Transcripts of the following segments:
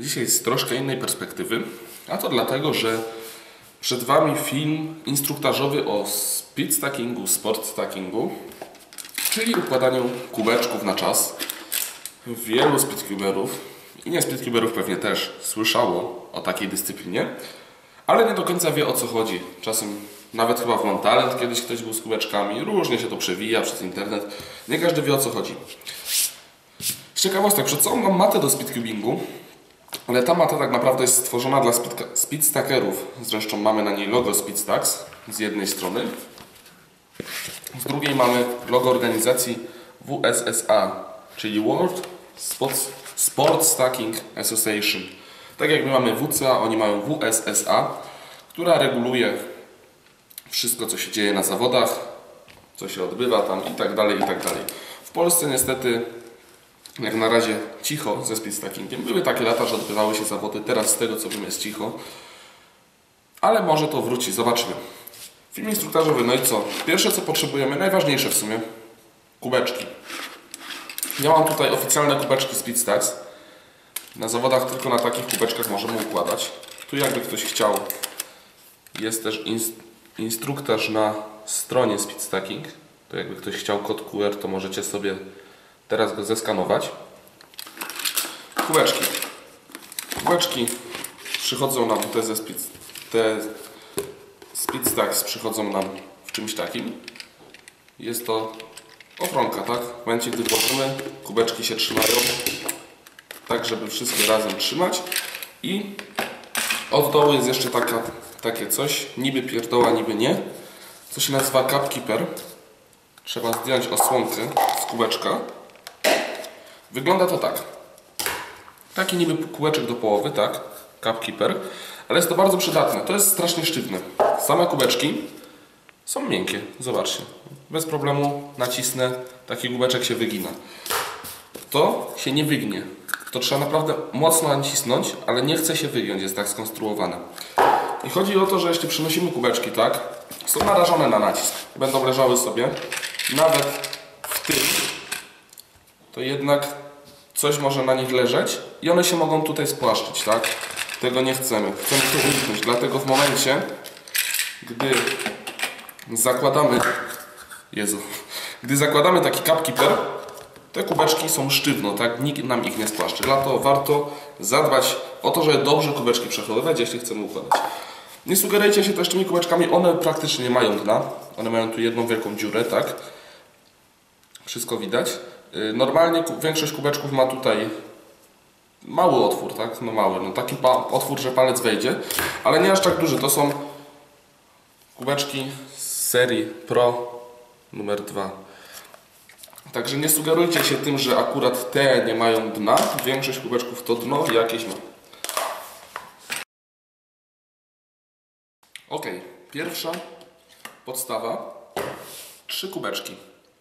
dzisiaj z troszkę innej perspektywy, a to dlatego, że przed Wami film instruktażowy o speed stackingu, sport stackingu, czyli układaniu kubeczków na czas. Wielu speedcuberów i nie speedcuberów pewnie też słyszało o takiej dyscyplinie, ale nie do końca wie, o co chodzi. Czasem nawet chyba w Mam Talent kiedyś ktoś był z kubeczkami, różnie się to przewija przez internet, nie każdy wie, o co chodzi. Z ciekawostek, przed sobą mam matę do speedcubingu, ale ta mata tak naprawdę jest stworzona dla speedstackerów. Zresztą mamy na niej logo SpeedStacks z jednej strony. Z drugiej mamy logo organizacji WSSA, czyli World Sport Stacking Association. Tak jak my mamy WCA, oni mają WSSA, która reguluje wszystko, co się dzieje na zawodach, co się odbywa tam i tak dalej, i tak dalej. W Polsce niestety jak na razie cicho ze speedstackingiem. Były takie lata, że odbywały się zawody, teraz z tego co wiem jest cicho. Ale może to wróci, zobaczymy. Film instruktażowy, no i co? Pierwsze co potrzebujemy, najważniejsze w sumie, kubeczki. Ja mam tutaj oficjalne kubeczki SpeedStacks. Na zawodach tylko na takich kubeczkach możemy układać. Tu jakby ktoś chciał, jest też instruktaż na stronie SpeedStacking. To jakby ktoś chciał kod QR, to możecie sobie teraz go zeskanować. Kubeczki. Kubeczki przychodzą nam, te SpeedStacks przychodzą nam w czymś takim. Jest to ochronka, tak? W momencie, gdy włożymy, kubeczki się trzymają tak, żeby wszystkie razem trzymać. I od dołu jest jeszcze takie coś, niby pierdoła, niby nie. Co się nazywa Cup Keeper. Trzeba zdjąć osłonkę z kubeczka. Wygląda to tak. Taki niby kubeczek do połowy, tak? Cup Keeper. Ale jest to bardzo przydatne. To jest strasznie sztywne. Same kubeczki są miękkie. Zobaczcie. Bez problemu nacisnę. Taki kubeczek się wygina. To się nie wygnie. To trzeba naprawdę mocno nacisnąć, ale nie chce się wygiąć. Jest tak skonstruowane. I chodzi o to, że jeśli przynosimy kubeczki, tak? Są narażone na nacisk. Będą leżały sobie. Nawet w tym. To jednak coś może na nich leżeć i one się mogą tutaj spłaszczyć, tak? Tego nie chcemy. Chcemy to uniknąć. Dlatego w momencie, gdy zakładamy taki Cup Keeper, te kubeczki są sztywno, tak? Nikt nam ich nie spłaszczy. Dlatego warto zadbać o to, żeby dobrze kubeczki przechowywać, jeśli chcemy układać. Nie sugerujcie się też tymi kubeczkami, one praktycznie nie mają dna. One mają tu jedną wielką dziurę, tak? Wszystko widać. Normalnie większość kubeczków ma tutaj mały otwór, tak? No mały, no taki otwór, że palec wejdzie, ale nie aż tak duży. To są kubeczki z serii Pro numer 2. Także nie sugerujcie się tym, że akurat te nie mają dna. Większość kubeczków to dno jakieś ma. Ok, pierwsza podstawa. 3 kubeczki.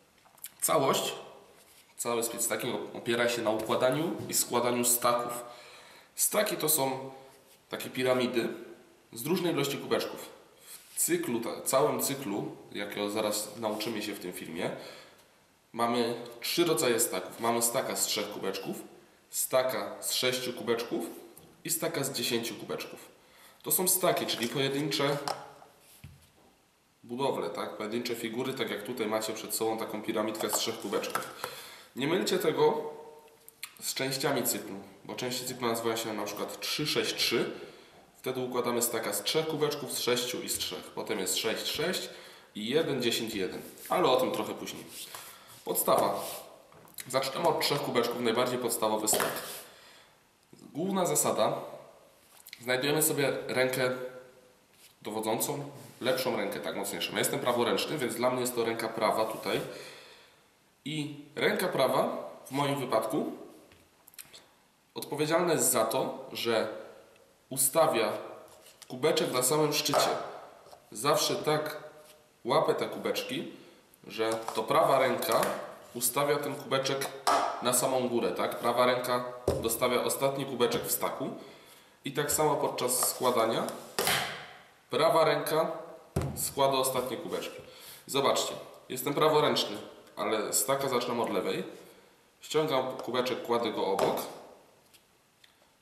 Cały speedstacking opiera się na układaniu i składaniu staków. Staki to są takie piramidy z różnej ilości kubeczków. W całym cyklu, jakiego zaraz nauczymy się w tym filmie, mamy 3 rodzaje staków. Mamy staka z 3 kubeczków, staka z 6 kubeczków i staka z 10 kubeczków. To są staki, czyli pojedyncze budowle, tak? Pojedyncze figury, tak jak tutaj macie przed sobą taką piramidkę z 3 kubeczków. Nie mylcie tego z częściami cyklu, bo części cyklu nazywają się na przykład 3-6-3. Wtedy układamy staka z 3 kubeczków, z 6 i z 3. Potem jest 6-6 i 1-10-1. Ale o tym trochę później. Podstawa. Zaczniemy od 3 kubeczków, najbardziej podstawowy stak. Główna zasada. Znajdujemy sobie rękę dowodzącą, lepszą rękę, tak mocniejszą. Ja jestem praworęczny, więc dla mnie jest to ręka prawa tutaj. I ręka prawa, w moim wypadku, odpowiedzialna jest za to, że ustawia kubeczek na samym szczycie. Zawsze tak łapę te kubeczki, że to prawa ręka ustawia ten kubeczek na samą górę, tak? Prawa ręka dostawia ostatni kubeczek w staku. I tak samo podczas składania prawa ręka składa ostatnie kubeczki. Zobaczcie, jestem praworęczny, ale staka zaczynam od lewej. Ściągam kubeczek, kładę go obok.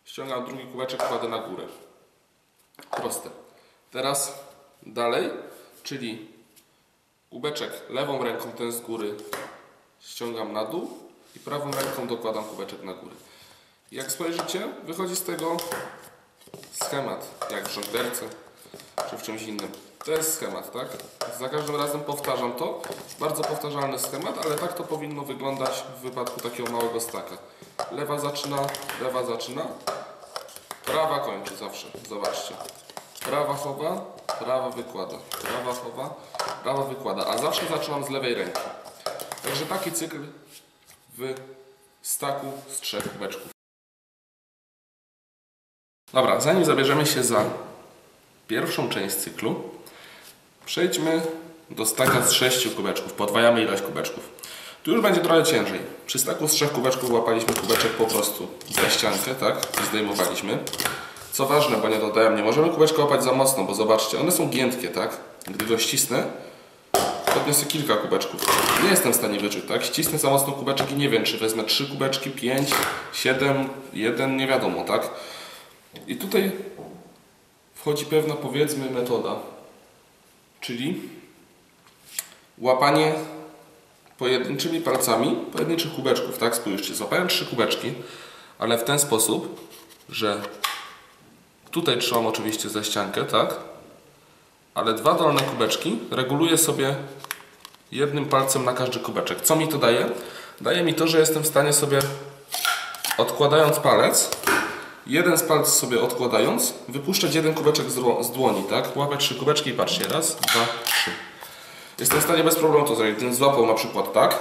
ściągam drugi kubeczek, kładę na górę. Proste. Teraz dalej, czyli kubeczek lewą ręką, ten z góry, ściągam na dół i prawą ręką dokładam kubeczek na górę. Jak spojrzycie, wychodzi z tego schemat, jak w żonglerce czy w czymś innym. To jest schemat, tak? Za każdym razem powtarzam to. Bardzo powtarzalny schemat, ale tak to powinno wyglądać w wypadku takiego małego staka. Lewa zaczyna, prawa kończy zawsze. Zobaczcie. Prawa chowa, prawa wykłada. Prawa chowa, prawa wykłada. A zawsze zaczynam z lewej ręki. Także taki cykl w staku z 3 kubeczków. Dobra, zanim zabierzemy się za pierwszą część cyklu, przejdźmy do staka z 6 kubeczków. Podwajamy ilość kubeczków. Tu już będzie trochę ciężej. Przy staku z 3 kubeczków łapaliśmy kubeczek po prostu za ściankę, tak? I zdejmowaliśmy. Co ważne, bo nie dodałem, nie możemy kubeczka łapać za mocno, bo zobaczcie, one są giętkie, tak? Gdy go ścisnę, podniosę kilka kubeczków. Nie jestem w stanie wyczuć, tak? Ścisnę za mocno kubeczek i nie wiem, czy wezmę 3 kubeczki, 5, 7, 1, nie wiadomo, tak? I tutaj wchodzi pewna, powiedzmy, metoda, czyli łapanie pojedynczymi palcami pojedynczych kubeczków, tak? Spójrzcie, złapałem 3 kubeczki, ale w ten sposób, że tutaj trzymam oczywiście za ściankę, tak? Ale 2 dolne kubeczki reguluję sobie jednym palcem na każdy kubeczek. Co mi to daje? Daje mi to, że jestem w stanie sobie, odkładając palec, jeden z palców sobie odkładając, wypuszczać jeden kubeczek z dłoni, tak? Łapać 3 kubeczki i patrzcie, 1, 2, 3. Jestem w stanie bez problemu to zrobić. Gdybym złapał na przykład tak,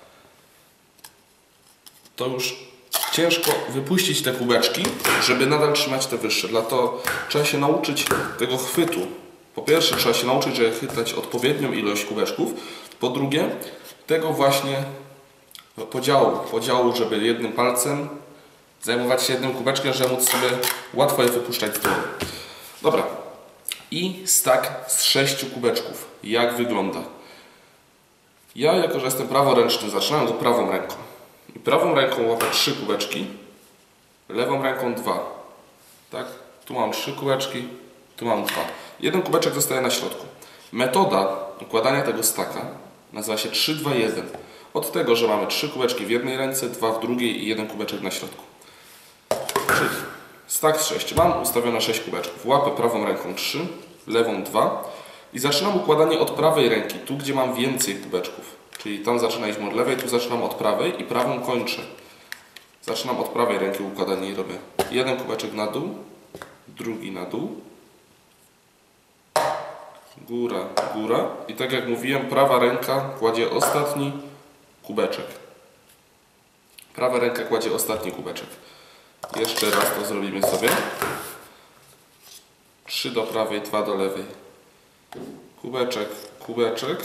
to już ciężko wypuścić te kubeczki, żeby nadal trzymać te wyższe. Dlatego trzeba się nauczyć tego chwytu. Po pierwsze trzeba się nauczyć, żeby chwytać odpowiednią ilość kubeczków. Po drugie, tego właśnie podziału, żeby jednym palcem zajmować się jednym kubeczkiem, żeby móc sobie łatwo je wypuszczać z dłoni. Dobra. I stak z 6 kubeczków. Jak wygląda? Ja, jako że jestem praworęczny, zaczynam go prawą ręką. I prawą ręką łapę 3 kubeczki, lewą ręką 2. Tak? Tu mam 3 kubeczki, tu mam 2. Jeden kubeczek zostaje na środku. Metoda układania tego staka nazywa się 3-2-1. Od tego, że mamy 3 kubeczki w jednej ręce, 2 w drugiej i jeden kubeczek na środku. Czyli stak z 6. Mam ustawione 6 kubeczków. Łapę prawą ręką 3, lewą 2 i zaczynam układanie od prawej ręki, tu gdzie mam więcej kubeczków. Czyli tam zaczynaliśmy od lewej, tu zaczynam od prawej i prawą kończę. Zaczynam od prawej ręki układanie i robię jeden kubeczek na dół, drugi na dół, góra, góra i tak jak mówiłem, prawa ręka kładzie ostatni kubeczek. Prawa ręka kładzie ostatni kubeczek. Jeszcze raz to zrobimy sobie. 3 do prawej, 2 do lewej. Kubeczek, kubeczek.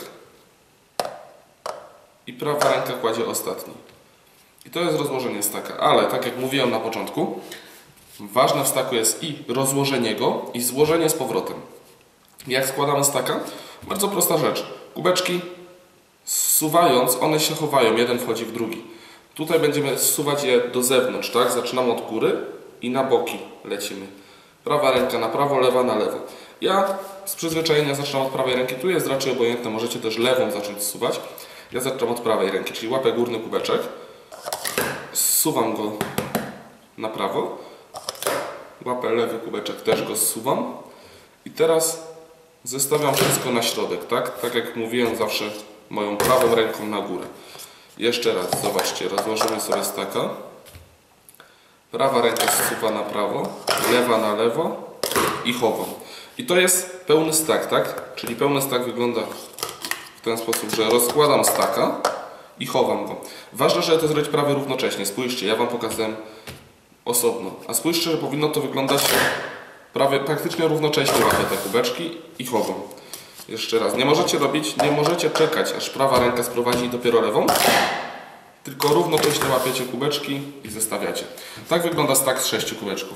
I prawa ręka kładzie ostatni. I to jest rozłożenie staka. Ale tak jak mówiłem na początku, ważne w staku jest i rozłożenie go, i złożenie z powrotem. Jak składamy staka? Bardzo prosta rzecz. Kubeczki zsuwając, one się chowają, jeden wchodzi w drugi. Tutaj będziemy zsuwać je do zewnątrz, tak? Zaczynamy od góry i na boki lecimy. Prawa ręka na prawo, lewa na lewo. Ja z przyzwyczajenia zaczynam od prawej ręki. Tu jest raczej obojętne, możecie też lewą zacząć zsuwać. Ja zaczynam od prawej ręki, czyli łapę górny kubeczek, zsuwam go na prawo, łapę lewy kubeczek, też go zsuwam i teraz zestawiam wszystko na środek, tak? Tak jak mówiłem, zawsze moją prawą ręką na górę. Jeszcze raz, zobaczcie, rozłożymy sobie staka. Prawa ręka zsuwa na prawo, lewa na lewo i chowam. I to jest pełny stak, tak? Czyli pełny stak wygląda w ten sposób, że rozkładam staka i chowam go. Ważne, żeby to zrobić prawie równocześnie. Spójrzcie, ja Wam pokazałem osobno. A spójrzcie, że powinno to wyglądać praktycznie równocześnie. Łapię te kubeczki i chowam. Jeszcze raz. Nie możecie czekać, aż prawa ręka sprowadzi dopiero lewą, tylko równocześnie łapiecie kubeczki i zestawiacie. Tak wygląda stak z 6 kubeczków.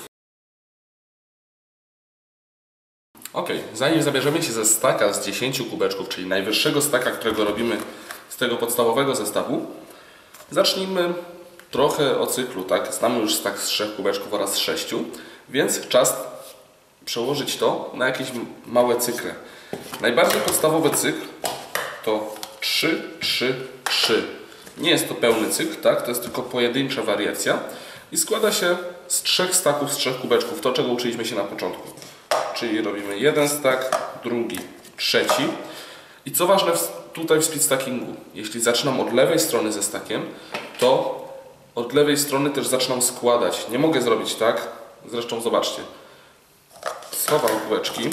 Ok, zanim zabierzemy się ze staka z 10 kubeczków, czyli najwyższego staka, którego robimy z tego podstawowego zestawu, zacznijmy trochę o cyklu, tak? Znamy już stak z 3 kubeczków oraz 6, więc czas przełożyć to na jakieś małe cykle. Najbardziej podstawowy cykl to 3, 3, 3. Nie jest to pełny cykl, tak? To jest tylko pojedyncza wariacja i składa się z 3 staków, z 3 kubeczków, to czego uczyliśmy się na początku. Czyli robimy jeden stak, drugi, trzeci. I co ważne tutaj w speed stackingu, jeśli zaczynam od lewej strony ze stakiem, to od lewej strony też zaczynam składać. Nie mogę zrobić tak, zresztą zobaczcie. Schowam kubeczki.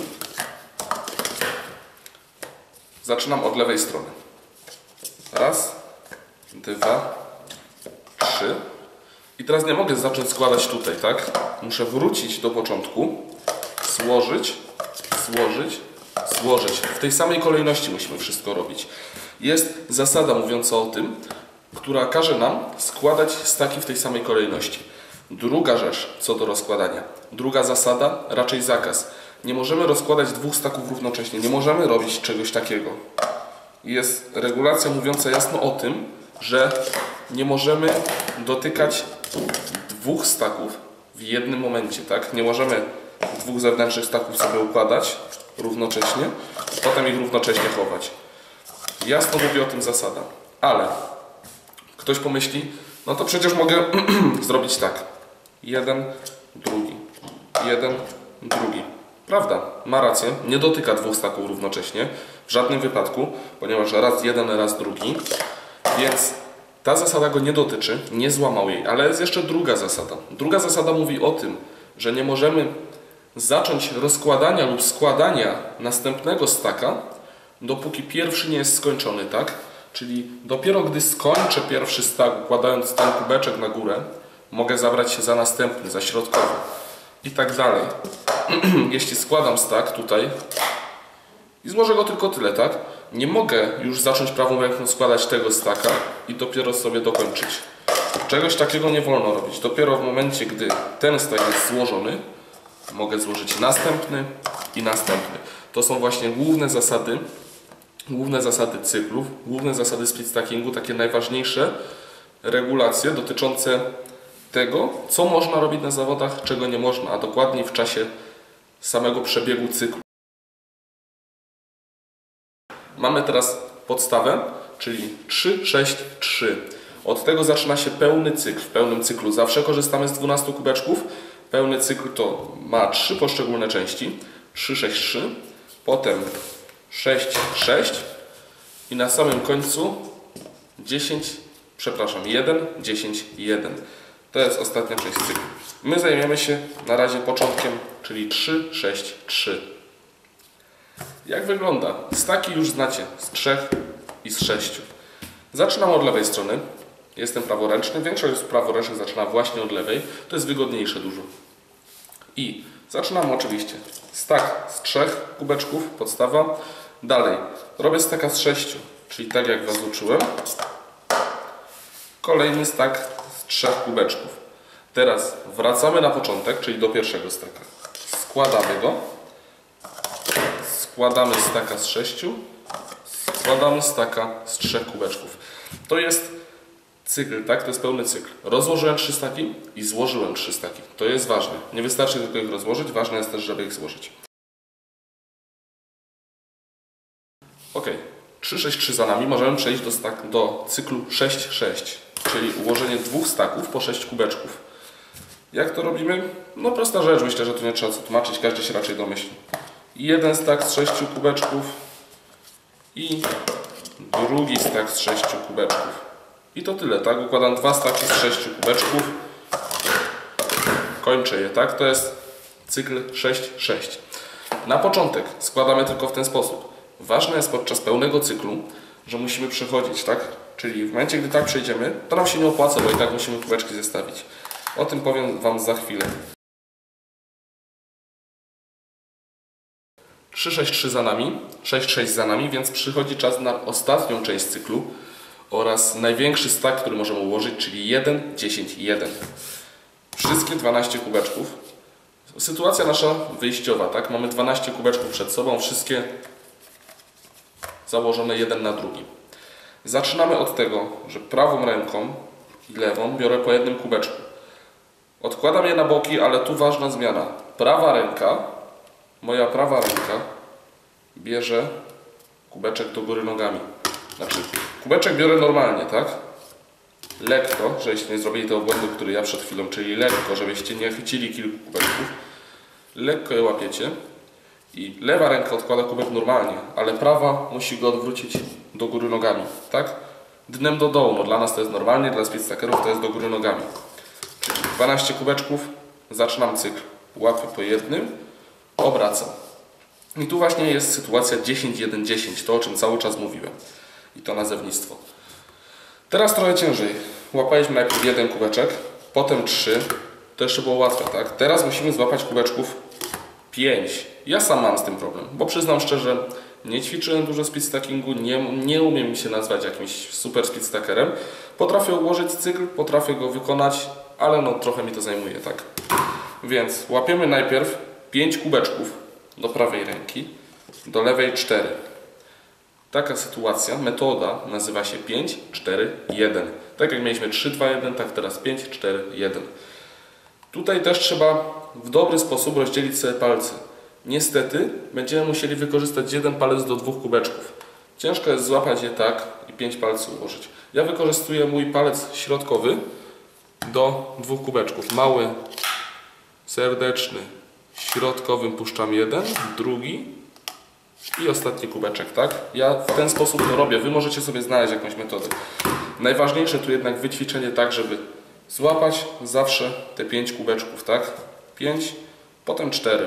Zaczynam od lewej strony. Raz, dwa, trzy. I teraz nie mogę zacząć składać tutaj, tak? Muszę wrócić do początku, złożyć, złożyć, złożyć. W tej samej kolejności musimy wszystko robić. Jest zasada mówiąca o tym, która każe nam składać staki w tej samej kolejności. Druga rzecz co do rozkładania. Druga zasada, raczej zakaz. Nie możemy rozkładać 2 staków równocześnie. Nie możemy robić czegoś takiego. Jest regulacja mówiąca jasno o tym, że nie możemy dotykać 2 staków w jednym momencie, tak? Nie możemy 2 zewnętrznych staków sobie układać równocześnie, potem ich równocześnie chować. Jasno mówi o tym zasada. Ale ktoś pomyśli, no to przecież mogę zrobić tak. Jeden, drugi, jeden, drugi. Prawda, ma rację, nie dotyka 2 staków równocześnie, w żadnym wypadku, ponieważ raz jeden, raz drugi, więc ta zasada go nie dotyczy, nie złamał jej, ale jest jeszcze druga zasada. Druga zasada mówi o tym, że nie możemy zacząć rozkładania lub składania następnego staka, dopóki pierwszy nie jest skończony, tak? Czyli dopiero gdy skończę pierwszy stak, układając ten kubeczek na górę, mogę zabrać się za następny, za środkowy i tak dalej. Jeśli składam stak tutaj i złożę go tylko tyle, tak? Nie mogę już zacząć prawą ręką składać tego staka i dopiero sobie dokończyć. Czegoś takiego nie wolno robić. Dopiero w momencie, gdy ten stak jest złożony, mogę złożyć następny i następny. To są właśnie główne zasady cyklów, główne zasady speed stackingu, takie najważniejsze regulacje dotyczące tego, co można robić na zawodach, czego nie można, a dokładniej w czasie samego przebiegu cyklu. Mamy teraz podstawę, czyli 3, 6, 3. Od tego zaczyna się pełny cykl. W pełnym cyklu zawsze korzystamy z 12 kubeczków. Pełny cykl to ma 3 poszczególne części. 3, 6, 3. Potem 6, 6. I na samym końcu 1, 10, 1. To jest ostatnia część cyklu. My zajmiemy się na razie początkiem, czyli 3, 6, 3. Jak wygląda? Staki już znacie z 3 i z 6. Zaczynam od lewej strony. Jestem praworęczny. Większość z praworęcznych zaczyna właśnie od lewej. To jest wygodniejsze dużo. I zaczynam oczywiście stak z 3 kubeczków, podstawa. Dalej robię staka z 6, czyli tak jak Was uczyłem. Kolejny stak z 3 kubeczków. Teraz wracamy na początek, czyli do pierwszego staka. Składamy go. Składamy staka z 6. Składamy staka z 3 kubeczków. To jest cykl, tak? To jest pełny cykl. Rozłożyłem 3 staki i złożyłem 3 staki. To jest ważne. Nie wystarczy tylko ich rozłożyć, ważne jest też, żeby ich złożyć. Ok. 3, 6, 3 za nami. Możemy przejść do cyklu 6, 6, czyli ułożenie 2 staków po 6 kubeczków. Jak to robimy? No prosta rzecz. Myślę, że tu nie trzeba co tłumaczyć. Każdy się raczej domyśli. Jeden stak z 6 kubeczków i drugi stak z 6 kubeczków. I to tyle, tak? Układam 2 staki z 6 kubeczków. Kończę je, tak? To jest cykl 6-6. Na początek składamy tylko w ten sposób. Ważne jest podczas pełnego cyklu, że musimy przechodzić, tak? Czyli w momencie, gdy tak przejdziemy, to nam się nie opłaca, bo i tak musimy kubeczki zestawić. O tym powiem Wam za chwilę. 3-6-3 za nami, 6-6 za nami, więc przychodzi czas na ostatnią część cyklu oraz największy stak, który możemy ułożyć, czyli 1, 10 i 1. Wszystkie 12 kubeczków. Sytuacja nasza wyjściowa, tak? Mamy 12 kubeczków przed sobą, wszystkie założone jeden na drugi. Zaczynamy od tego, że prawą ręką i lewą biorę po jednym kubeczku. Odkładam je na boki, ale tu ważna zmiana. Prawa ręka, moja prawa ręka bierze kubeczek do góry nogami. Znaczy, kubeczek biorę normalnie, tak? Lekko, żebyście nie zrobili tego błędu, który ja przed chwilą, czyli lekko, żebyście nie chwycili kilku kubeczków. Lekko je łapiecie i lewa ręka odkłada kubek normalnie, ale prawa musi go odwrócić do góry nogami, tak? Dnem do dołu, no dla nas to jest normalnie, dla speedstackerów to jest do góry nogami. Czyli 12 kubeczków, zaczynam cykl, łapię po jednym, obracam. I tu właśnie jest sytuacja 10-1-10, to o czym cały czas mówiłem. I to nazewnictwo. Teraz trochę ciężej. Łapaliśmy najpierw jeden kubeczek, potem 3. To jeszcze było łatwe, tak? Teraz musimy złapać kubeczków 5. Ja sam mam z tym problem, bo przyznam szczerze, nie ćwiczyłem dużo speedstackingu, nie umiem się nazwać jakimś super speedstackerem. Potrafię ułożyć cykl, potrafię go wykonać, ale no trochę mi to zajmuje, tak? Więc łapiemy najpierw 5 kubeczków do prawej ręki, do lewej 4. Taka sytuacja, metoda nazywa się 5, 4, 1. Tak jak mieliśmy 3, 2, 1, tak teraz 5, 4, 1. Tutaj też trzeba w dobry sposób rozdzielić sobie palce. Niestety będziemy musieli wykorzystać jeden palec do 2 kubeczków. Ciężko jest złapać je tak i 5 palców ułożyć. Ja wykorzystuję mój palec środkowy do 2 kubeczków. Mały, serdeczny, środkowym puszczam jeden, drugi i ostatni kubeczek, tak? Ja w ten sposób to robię. Wy możecie sobie znaleźć jakąś metodę. Najważniejsze tu jednak wyćwiczenie tak, żeby złapać zawsze te 5 kubeczków, tak? 5, potem 4.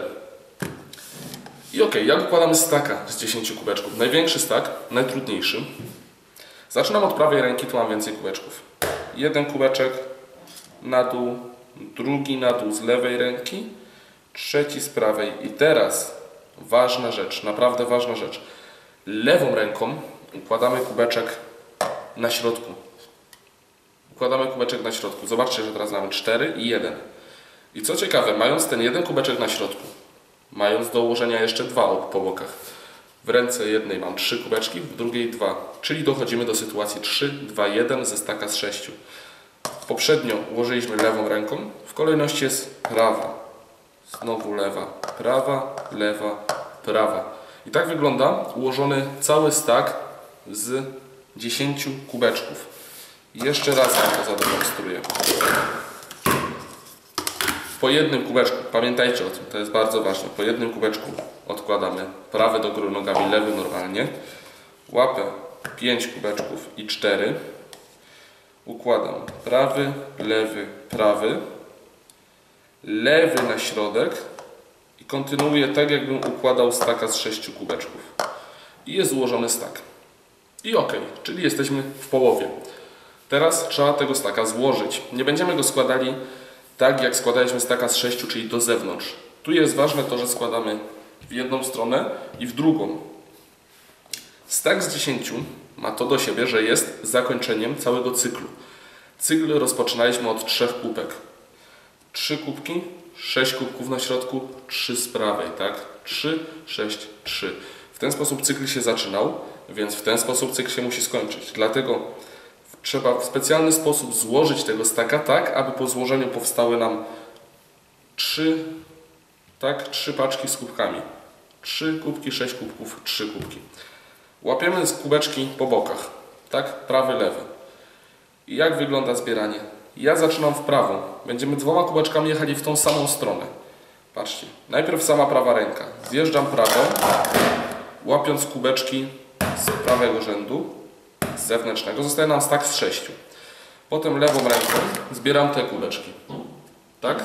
I ok, jak układamy staka z 10 kubeczków? Największy stak, najtrudniejszy. Zaczynam od prawej ręki, tu mam więcej kubeczków. Jeden kubeczek na dół, drugi na dół z lewej ręki, trzeci z prawej. I teraz ważna rzecz, naprawdę ważna rzecz. Lewą ręką układamy kubeczek na środku. Układamy kubeczek na środku. Zobaczcie, że teraz mamy 4 i 1. I co ciekawe, mając ten jeden kubeczek na środku, mając do ułożenia jeszcze 2 po bokach, w ręce jednej mam 3 kubeczki, w drugiej 2. Czyli dochodzimy do sytuacji 3, 2, 1 ze staka z 6. Poprzednio ułożyliśmy lewą ręką, w kolejności jest prawa. Znowu lewa, prawa, lewa, prawa. I tak wygląda ułożony cały stak z 10 kubeczków. I jeszcze raz Wam to zademonstruję. Po jednym kubeczku, pamiętajcie o tym, to jest bardzo ważne, po jednym kubeczku odkładamy prawy do góry nogami, lewy normalnie. Łapę 5 kubeczków i 4. Układam prawy, lewy, prawy. Lewy na środek i kontynuuję tak, jakbym układał staka z 6 kubeczków. I jest ułożony stak. I ok, czyli jesteśmy w połowie. Teraz trzeba tego staka złożyć. Nie będziemy go składali tak, jak składaliśmy staka z 6, czyli do zewnątrz. Tu jest ważne to, że składamy w jedną stronę i w drugą. Stak z 10 ma to do siebie, że jest zakończeniem całego cyklu. Cykl rozpoczynaliśmy od 3 kubek. 3 kubki, 6 kubków na środku, 3 z prawej, tak? 3, 6, 3. W ten sposób cykl się zaczynał, więc w ten sposób cykl się musi skończyć. Dlatego trzeba w specjalny sposób złożyć tego staka tak, aby po złożeniu powstały nam 3 paczki z kubkami. 3 kubki, 6 kubków, 3 kubki. Łapiemy z kubeczki po bokach, tak? Prawy, lewy. I jak wygląda zbieranie? Ja zaczynam w prawą. Będziemy 2 kubeczkami jechali w tą samą stronę. Patrzcie, najpierw sama prawa ręka. Zjeżdżam prawą, łapiąc kubeczki z prawego rzędu, z zewnętrznego. Zostaje nam stak z 6. Potem lewą ręką zbieram te kubeczki. Tak?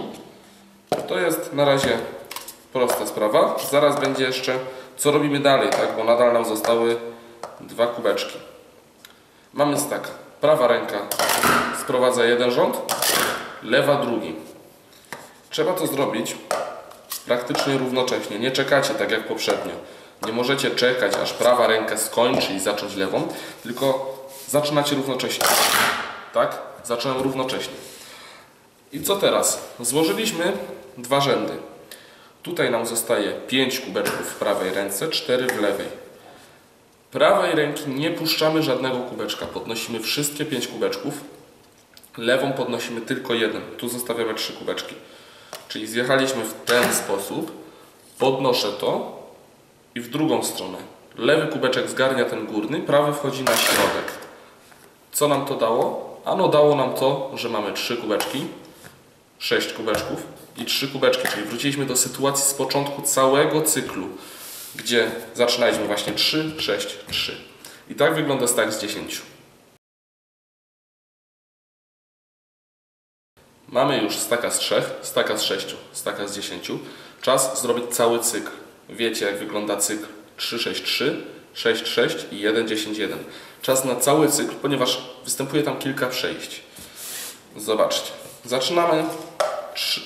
To jest na razie prosta sprawa. Zaraz będzie jeszcze, co robimy dalej, tak? Bo nadal nam zostały 2 kubeczki. Mamy stak. Prawa ręka sprowadza jeden rząd, lewa drugi. Trzeba to zrobić praktycznie równocześnie. Nie czekacie tak jak poprzednio. Nie możecie czekać, aż prawa ręka skończy i zacząć lewą, tylko zaczynacie równocześnie. Tak? Zacząłem równocześnie. I co teraz? Złożyliśmy 2 rzędy. Tutaj nam zostaje 5 kubeczków w prawej ręce, 4 w lewej. Prawej ręki nie puszczamy żadnego kubeczka. Podnosimy wszystkie 5 kubeczków Lewą podnosimy tylko jeden. Tu zostawiamy 3 kubeczki. Czyli zjechaliśmy w ten sposób. Podnoszę to i w drugą stronę. Lewy kubeczek zgarnia ten górny, prawy wchodzi na środek. Co nam to dało? Ano dało nam to, że mamy 3 kubeczki, 6 kubeczków i 3 kubeczki, czyli wróciliśmy do sytuacji z początku całego cyklu, gdzie zaczynaliśmy właśnie 3, 6, 3. I tak wygląda stack z 10. Mamy już stacka z 3, stacka z 6, stacka z 10. Czas zrobić cały cykl. Wiecie, jak wygląda cykl 3, 6, 3, 6, 6 i 1, 10, 1. Czas na cały cykl, ponieważ występuje tam kilka przejść. Zobaczcie. Zaczynamy 3,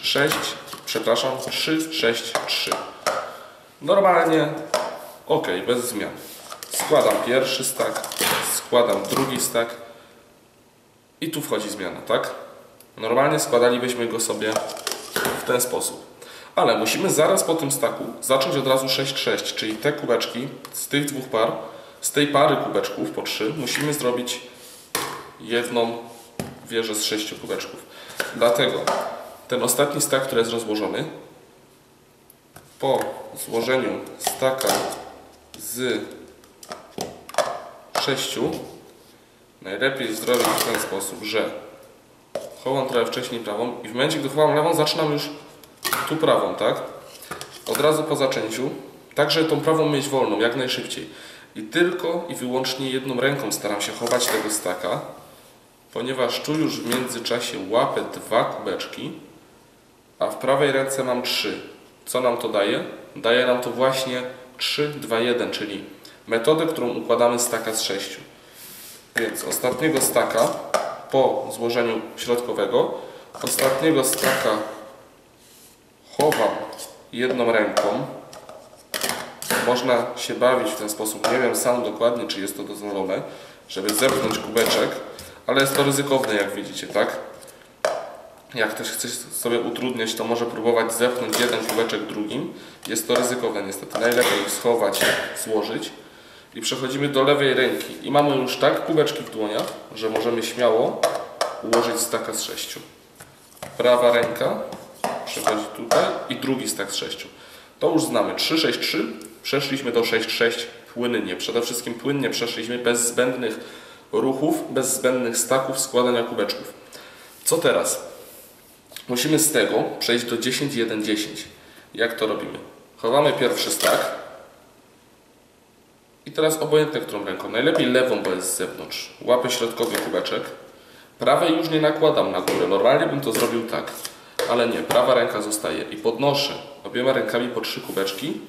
6, 3. Normalnie ok, bez zmian. Składam pierwszy stack, składam drugi stack i tu wchodzi zmiana, tak? Normalnie składalibyśmy go sobie w ten sposób. Ale musimy zaraz po tym stacku zacząć od razu 6-6, czyli te kubeczki z tych dwóch par, z tej pary kubeczków po 3 musimy zrobić jedną wieżę z 6 kubeczków. Dlatego ten ostatni stack, który jest rozłożony, po złożeniu stacka z 6 najlepiej zrobić w ten sposób, że chowam trochę wcześniej prawą i w momencie, gdy chowam lewą, zaczynam już tu prawą, tak? Od razu po zaczęciu, tak żeby tą prawą mieć wolną, jak najszybciej. I tylko i wyłącznie jedną ręką staram się chować tego stacka, ponieważ tu już w międzyczasie łapę 2 kubeczki, a w prawej ręce mam 3. Co nam to daje? Daje nam to właśnie 3, 2, 1, czyli metodę, którą układamy stacka z 6. Więc ostatniego stacka po złożeniu środkowego, ostatniego stacka chowam jedną ręką. Można się bawić w ten sposób, nie wiem sam dokładnie, czy jest to dozwolone, żeby zepchnąć kubeczek, ale jest to ryzykowne, jak widzicie, tak? Jak ktoś chce sobie utrudniać, to może próbować zepchnąć jeden kubeczek drugim. Jest to ryzykowne niestety. Najlepiej schować, złożyć. I przechodzimy do lewej ręki. I mamy już tak kubeczki w dłoniach, że możemy śmiało ułożyć stacka z 6. Prawa ręka przechodzi tutaj i drugi stack z 6. To już znamy. 3, 6, 3. Przeszliśmy do 6, 6 płynnie. Przede wszystkim płynnie przeszliśmy, bez zbędnych ruchów, bez zbędnych stacków składania kubeczków. Co teraz? Musimy z tego przejść do 10, 1, 10. Jak to robimy? Chowamy pierwszy stack. I teraz obojętnie którą ręką. Najlepiej lewą, bo jest z zewnątrz. Łapę środkowy kubeczek. Prawej już nie nakładam na górę. Normalnie bym to zrobił tak. Ale nie, prawa ręka zostaje. I podnoszę obiema rękami po 3 kubeczki.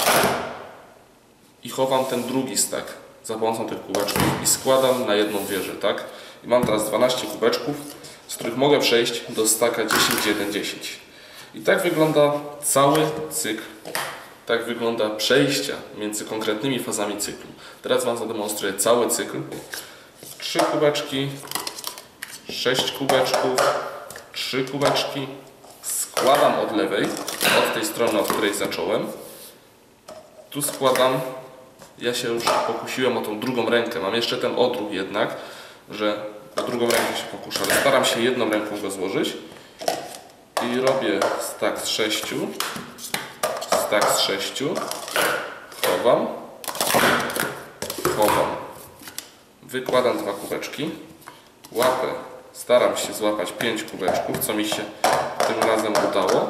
I chowam ten drugi stack za pomocą tych kubeczków. I składam na jedną wieżę, tak? I mam teraz 12 kubeczków, z których mogę przejść do stacka 10, 1, 10. I tak wygląda cały cykl. Tak wygląda przejścia między konkretnymi fazami cyklu. Teraz Wam zademonstruję cały cykl. 3 kubeczki, 6 kubeczków, 3 kubeczki. Składam od lewej, od tej strony, od której zacząłem. Tu składam. Ja się już pokusiłem o tą drugą rękę. Mam jeszcze ten odruch jednak, że o drugą rękę się pokuszę, ale staram się jedną ręką go złożyć. I robię stack z 6. Stack z 6. Chowam. Chowam. Wykładam 2 kubeczki. Łapę. Staram się złapać 5 kubeczków, co mi się tym razem udało.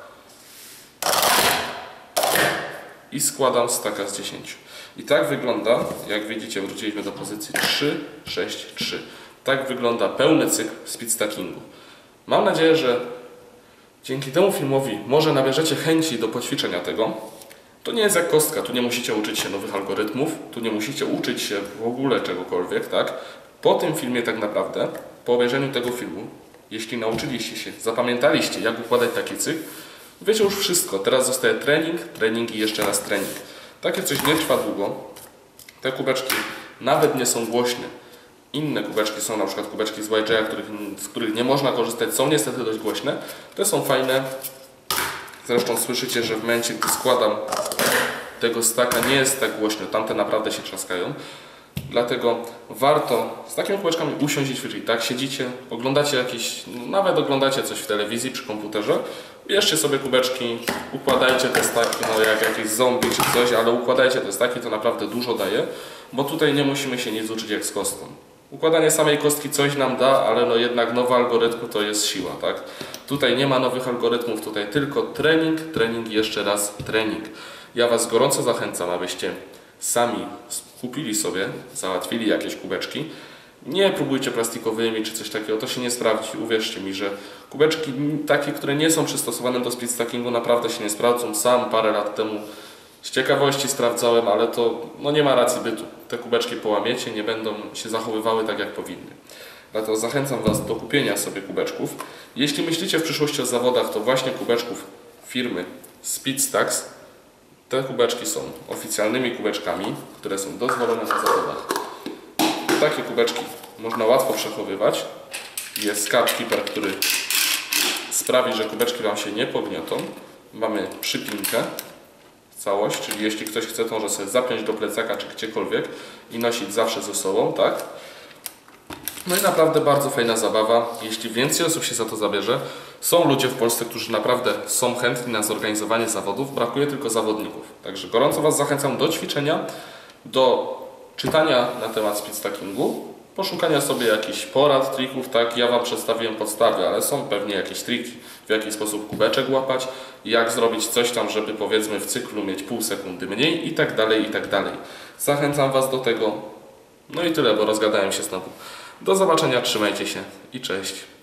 I składam stacka z 10. I tak wygląda, jak widzicie, wróciliśmy do pozycji 3, 6, 3. Tak wygląda pełny cykl speed stackingu. Mam nadzieję, że dzięki temu filmowi może nabierzecie chęci do poćwiczenia tego. To nie jest jak kostka, tu nie musicie uczyć się nowych algorytmów, tu nie musicie uczyć się w ogóle czegokolwiek, tak? Po tym filmie tak naprawdę, po obejrzeniu tego filmu, jeśli nauczyliście się, zapamiętaliście, jak układać taki cykl, wiecie już wszystko. Teraz zostaje trening, trening i jeszcze raz trening. Takie coś nie trwa długo. Te kubeczki nawet nie są głośne. Inne kubeczki są, na przykład kubeczki z YJ, z których nie można korzystać, są niestety dość głośne. Te są fajne. Zresztą słyszycie, że w momencie, gdy składam tego stacka, nie jest tak głośno. Tamte naprawdę się trzaskają. Dlatego warto z takimi kubeczkami usiąść i ćwiczyć. Tak, siedzicie, oglądacie jakieś, nawet oglądacie coś w telewizji przy komputerze, bierzcie sobie kubeczki, układajcie te staki, no jak jakieś zombie czy coś, ale układajcie te staki, to naprawdę dużo daje, bo tutaj nie musimy się nic uczyć jak z kostką. Układanie samej kostki coś nam da, ale no jednak nowe algorytmy to jest siła, tak? Tutaj nie ma nowych algorytmów, tutaj tylko trening, trening i jeszcze raz trening. Ja Was gorąco zachęcam, abyście sami kupili sobie, załatwili jakieś kubeczki. Nie próbujcie plastikowymi czy coś takiego, to się nie sprawdzi. Uwierzcie mi, że kubeczki takie, które nie są przystosowane do speed stackingu, naprawdę się nie sprawdzą. Sam parę lat temu z ciekawości sprawdzałem, ale to no nie ma racji bytu. Te kubeczki połamiecie, nie będą się zachowywały tak jak powinny. Dlatego zachęcam Was do kupienia sobie kubeczków. Jeśli myślicie w przyszłości o zawodach, to właśnie kubeczków firmy Speedstacks. Te kubeczki są oficjalnymi kubeczkami, które są dozwolone na zawodach. Takie kubeczki można łatwo przechowywać. Jest Cut Keeper, który sprawi, że kubeczki Wam się nie pogniotą. Mamy przypinkę, całość, czyli jeśli ktoś chce, to może sobie zapiąć do plecaka czy gdziekolwiek i nosić zawsze ze sobą, tak? No i naprawdę bardzo fajna zabawa, jeśli więcej osób się za to zabierze. Są ludzie w Polsce, którzy naprawdę są chętni na zorganizowanie zawodów, brakuje tylko zawodników. Także gorąco Was zachęcam do ćwiczenia, do czytania na temat speedstackingu, poszukania sobie jakichś porad, trików, tak? Ja Wam przedstawiłem podstawy, ale są pewnie jakieś triki, w jaki sposób kubeczek łapać, jak zrobić coś tam, żeby powiedzmy w cyklu mieć pół sekundy mniej i tak dalej, i tak dalej. Zachęcam Was do tego. No i tyle, bo rozgadałem się znowu. Do zobaczenia, trzymajcie się i cześć.